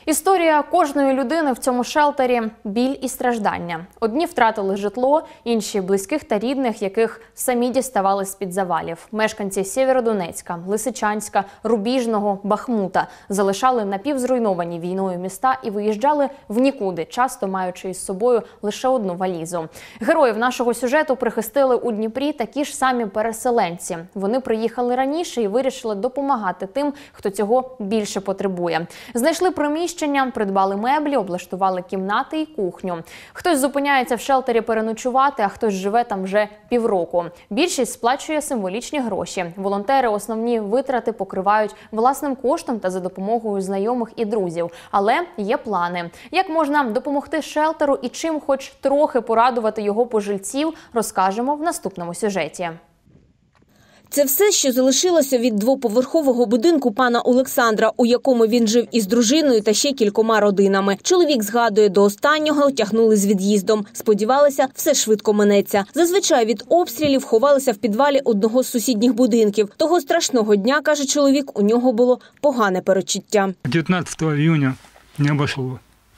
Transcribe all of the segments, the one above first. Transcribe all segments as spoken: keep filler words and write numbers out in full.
Історія кожної людини в цьому шелтері – біль і страждання. Одні втратили житло, інші – близьких та рідних, яких самі діставали з-під завалів. Мешканці Сєвєродонецька, Лисичанська, Рубіжного, Бахмута залишали напівзруйновані війною міста і виїжджали в нікуди, часто маючи із собою лише одну валізу. Героїв нашого сюжету прихистили у Дніпрі такі ж самі переселенці. Вони приїхали раніше і вирішили допомагати тим, хто цього більше потребує. Знайшли приміщення, придбали меблі, облаштували кімнати і кухню. Хтось зупиняється в шелтері переночувати, а хтось живе там вже півроку. Більшість сплачує символічні гроші. Волонтери основні витрати покривають власним коштом та за допомогою знайомих і друзів. Але є плани. Як можна допомогти шелтеру і чим хоч трохи порадувати його пожильців, розкажемо в наступному сюжеті. Це все, що залишилося від двоповерхового будинку пана Олександра, у якому він жив із дружиною та ще кількома родинами. Чоловік згадує, до останнього тягнули з від'їздом. Сподівалися, все швидко минеться. Зазвичай від обстрілів ховалися в підвалі одного з сусідніх будинків. Того страшного дня, каже чоловік, у нього було погане передчуття. дев'ятнадцятого июня не обошло.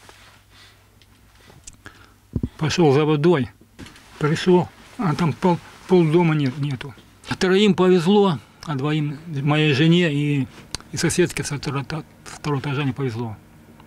Пішов за водою, прийшов, а там пол, полдома нет, нету. Троим повезло, а двоим, моей жене и, и соседке со второго, второго этажа не повезло.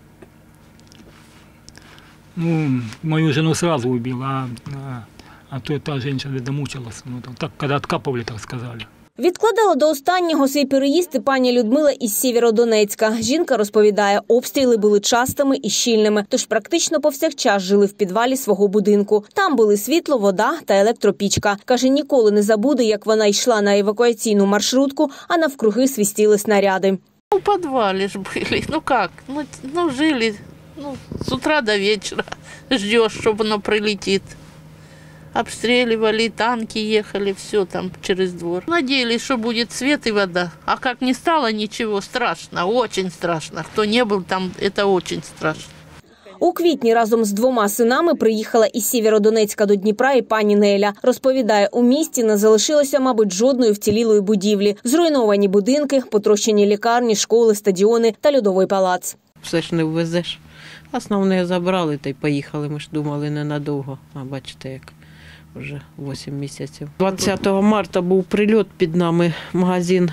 Ну, мою жену сразу убил, а, а, а то та женщина, видно, мучилась. Ну, так, когда откапывали, так сказали. Відкладала до останнього свій переїзд і пані Людмила із Сєвєродонецька. Жінка розповідає, обстріли були частими і щільними, тож практично повсякчас жили в підвалі свого будинку. Там були світло, вода та електропічка. Каже, ніколи не забуде, як вона йшла на евакуаційну маршрутку, а навкруги свистіли снаряди. Ну, в підвалі ж були, ну як, ну, ну жили, ну, з утра до вечора ждеш, що воно прилетить. Обстреливали, танки ехали, все там через двор. Надеялись, что будет свет и вода. А как не стало ничего, страшно, очень страшно. Кто не был там, это очень страшно. У квітні разом з двома синами приїхала із Сєвєродонецька до Дніпра і пані Неля. Розповідає, у місті не залишилося, мабуть, жодної вцілілої будівлі. Зруйновані будинки, потрощені лікарні, школи, стадіони та льодовий палац. Все ж не ввезеш. Основне забрали та й поїхали. Ми ж думали ненадовго, а бачите як. Вже вісім місяців. двадцятого марта був прильот під нами, магазин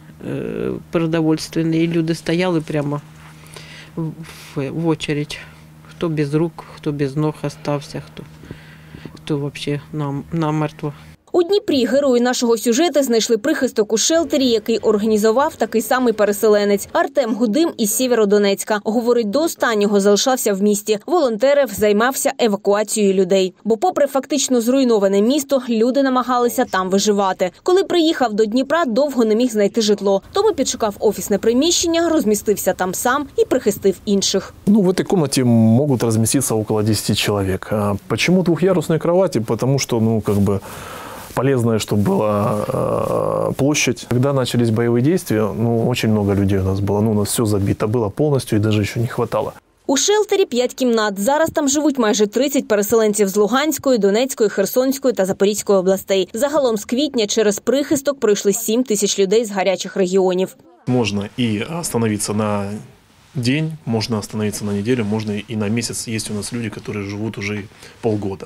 е, продовольственний. І люди стояли прямо в, в очередь. Хто без рук, хто без ног остався, хто, хто взагалі нам, намертво. У Дніпрі герої нашого сюжету знайшли прихисток у шелтері, який організував такий самий переселенець. Артем Гудим із Сєвєродонецька. Говорить, до останнього залишався в місті. Волонтерів, займався евакуацією людей. Бо попри фактично зруйноване місто, люди намагалися там виживати. Коли приїхав до Дніпра, довго не міг знайти житло. Тому підшукав офісне приміщення, розмістився там сам і прихистив інших. Ну, в цій кімнаті можуть розміститися около десяти чоловік. Чому двох'ярусні кроваті? Тому що, ну, как бы, полезно, чтобы была э, площадь. Когда начались боевые действия, ну, очень много людей у нас было. Ну, у нас все забито было полностью и даже еще не хватало. У шелтері п'ять кімнат. Зараз там живуть майже тридцять переселенців з Луганської, Донецької, Херсонської та Запорізької областей. Загалом з квітня через прихисток пройшли сім тисяч людей з гарячих регіонів. Можна і остановитися на день, можна остановитися на неділю, можна і на місяць. Є у нас люди, які живуть вже полгода.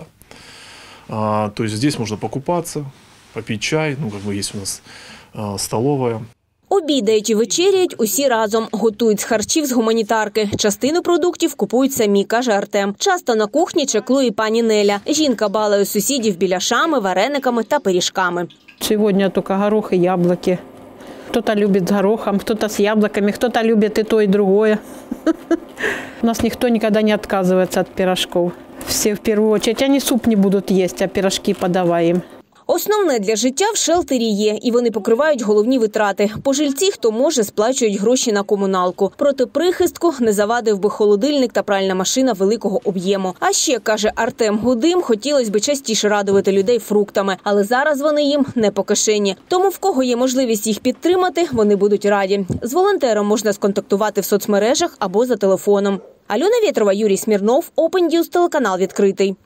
А, то есть здесь можно покупаться, попить чай, ну, как бы есть у нас а, столовая. Обідають і вечеряють усі разом. Готують з харчів з гуманітарки. Частину продуктів купують самі, каже Артем. Часто на кухні чеклує пані Неля. Жінка балує сусідів біляшами, варениками та пиріжками. Сьогодні тільки горох і яблуки. Хто-то любить з горохом, хто-то з яблуками, хто-то любить і то, і другое. У нас ніхто ніколи не відказується від пирожків. Всі в першу чергу, вони суп не будуть їсти, а пирожки подаваємо. Основне для життя в шелтері є, і вони покривають головні витрати. Пожильці, хто може, сплачують гроші на комуналку. Проти прихистку не завадив би холодильник та пральна машина великого об'єму. А ще, каже Артем Гудим, хотілося б частіше радувати людей фруктами, але зараз вони їм не по кишені. Тому в кого є можливість їх підтримати, вони будуть раді. З волонтером можна сконтактувати в соцмережах або за телефоном. Альона Вєтрова, Юрій Смірнов, Open News, телеканал «Відкритий».